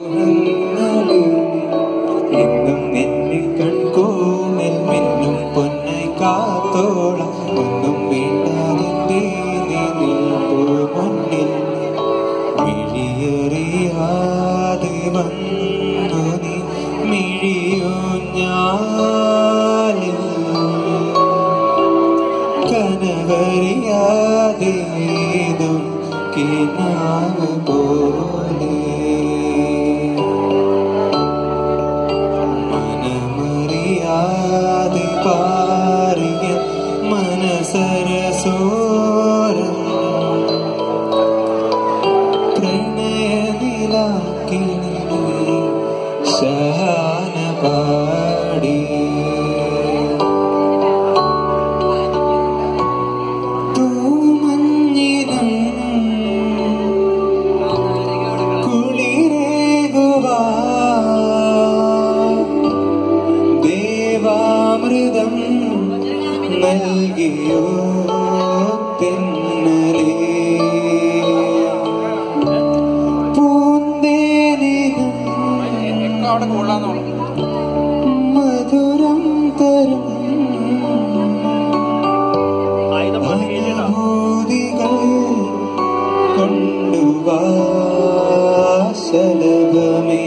എന്നും എന്നെ കൺകോണിൽ മിന്നും പൊന്നായി കാത്തോളം ഒന്നും വേണ്ടാതെ മുന്നിൽ മിഴിയറിയാതെ വന്നു നീ മിഴിയോ ഞാനിൽ കനവറിയാതേതും കിനാവ് പോലെ മനമറിയാതെ പാറിയ മനസരസോരം പ്രണയനിലാക്കിനി ശാന പാടി ദേവാമൃതം നൽകിയോ തെന്നലേ പൂന്തേനിനും മധുരം തരും അനുഭൂതികൾ കൊണ്ടുവാ ശലഭമേ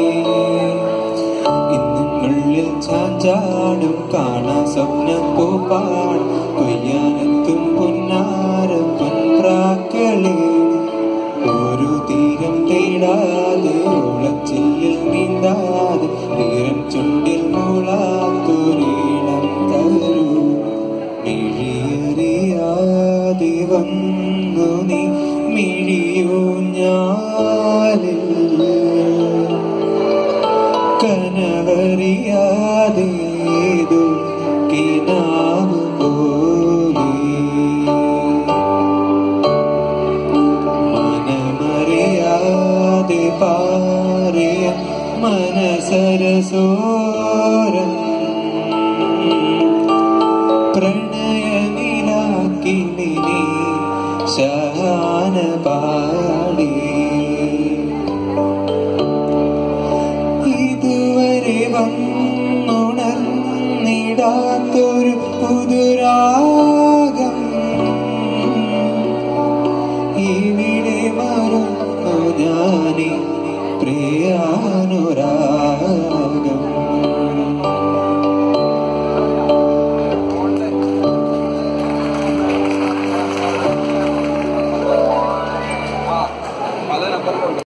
ഇന്നുള്ളിൽ ചാഞ്ചാടും കാണാ സ്വപ്നം പൂപ്പാട് കൊയ്യാനെത്തും പൊന്നാര പൊൻപ്രാക്കളെ ഒരു തീരം തേടാതെ ഓളച്ചില്ലിൽ നീന്താതെ തീരം ചുണ്ടിൽ മൂളാത്തൊരീണം തരൂ മിഴിയറിയാതെ വന്നു നീ മിഴിയോ ഞാലിൽ കനവറിയാതേതു കിനാവ് പോലെ മനമറിയാതെ പാറിയ മനസരസോരം പ്രണയനിലാക്കിനി ശാന പാടി ഇതുവരെ വന്നുണർന്നിടാത്തൊരു പുതുരാഗം ഇവിടെ മറന്നു ഞാനീ പ്രിയാനുരാഗം